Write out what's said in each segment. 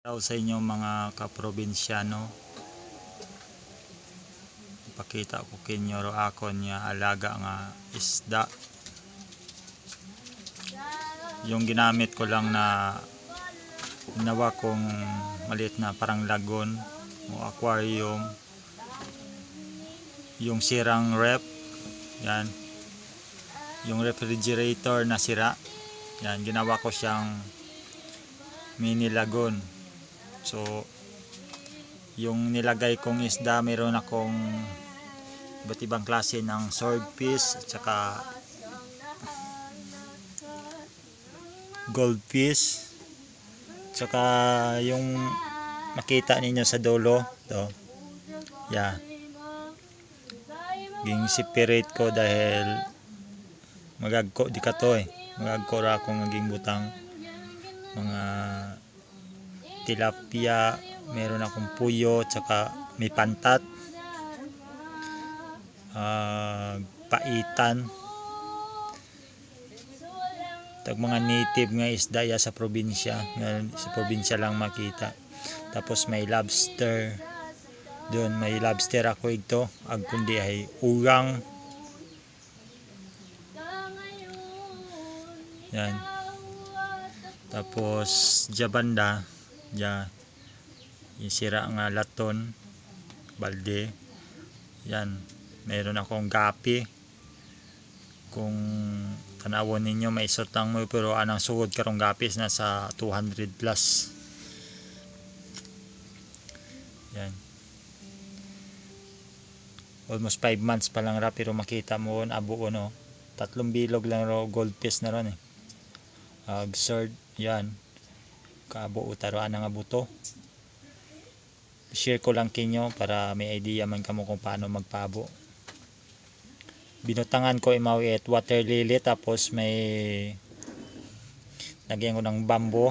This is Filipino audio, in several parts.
Sa inyo mga kaprobinsyano, pakita ko kinyo ro ako niya alaga nga isda. Yung ginamit ko lang na ginawa kong maliit na parang lagon o aquarium, yung sirang ref, yan, yung refrigerator na sira, yan, ginawa ko siyang mini lagon. So yung nilagay kong isda, meron akong iba't ibang klase ng swordfish at saka goldfish, at saka yung makita ninyo sa dulo to, yeah, ging separate ko dahil magagko di ka to magagko ra akong naging butang mga tilapia, meron akong puyo, tsaka may pantat, paitan, tag mga native nga isda ya sa probinsya lang makita. Tapos may lobster doon, may lobster ako ito, ag kundi ay urang, yan. Tapos jabanda ya, yung sira nga laton balde, yan. Meron akong gapi, kung tanawon ninyo may isot lang mo, pero anang sugod karong gapis na sa 200 plus, yan. Almost 5 months pa lang ra, pero makita mo abo no, 3 bilog lang ro goldfish na ron absurd, yan, kaabo utaroan nga buto. Share ko lang kinyo para may idea man kamo kung paano magpabo. Binutangan ko imawi at water lily, tapos may lagyan ko ng bamboo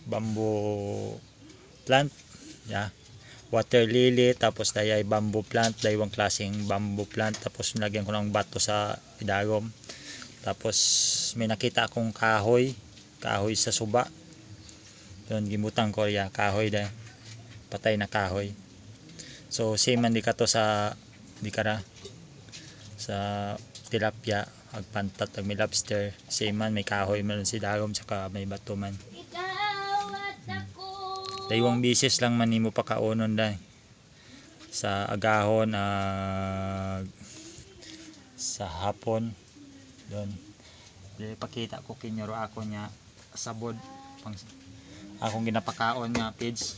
plant, yeah, water lily, tapos dayay bamboo plant, daywang klaseng bamboo plant, tapos nilagyan ko ng bato sa idagom. Tapos may nakita akong kahoy sa suba doon, gimutang ko ya kahoy dahil patay na kahoy. So same man di ka to sa sa tilapia, ag pantat, ag may lobster, same man, may kahoy man si dagom, saka may bato man. Daywang bisis lang man nimo pakaunon dahil sa agahon, sa hapon doon. Pakita ko kinyo ro ako nya sabod pang akong ginapakaon nga pids.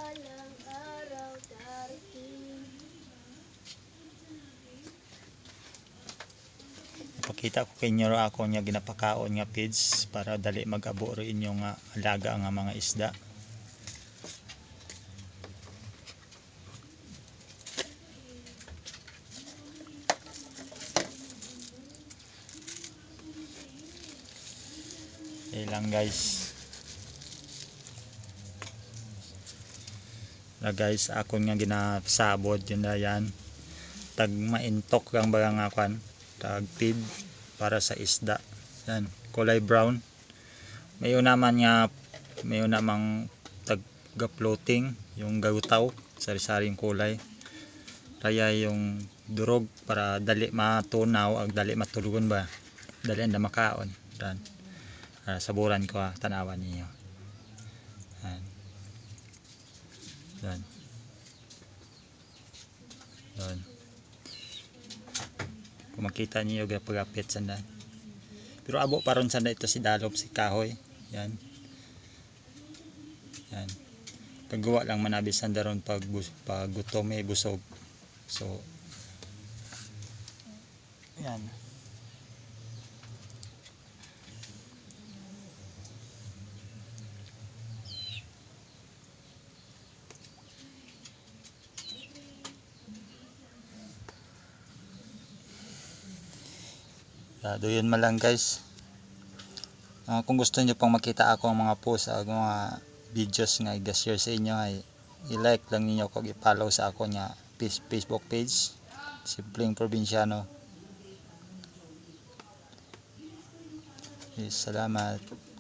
Pakita ko kinyo ro ako nya ginapakaon nga pids para dali mag-abo ro inyo nga alaga nga mga isda. Lang guys, ako nga ginasabod yun na yan, tag maintok lang baga nga kwan, tag feed para sa isda, yan, kulay brown. May namang tag floating yung gagutaw, sari-saring kulay, kaya yung durog para dali matunaw, ag dali matulugon ba, dali anda makaon, yan. Saburan ko tanawan niyo. Yan. Yan. Kung makita niyo gapagapit sanda. Pero abo paron sanda ito si dalop si kahoy. Yan. Yan. Kagawa lang manabis sanda ron pag gutom busog. So yan. Doon man lang guys. Kung gusto niyo pang makita ako ang mga post, mga videos nga i-share sa inyo, ay i-like lang niyo kung i-follow sa ako nga Facebook page, Simpleng Probinsyano. Salamat.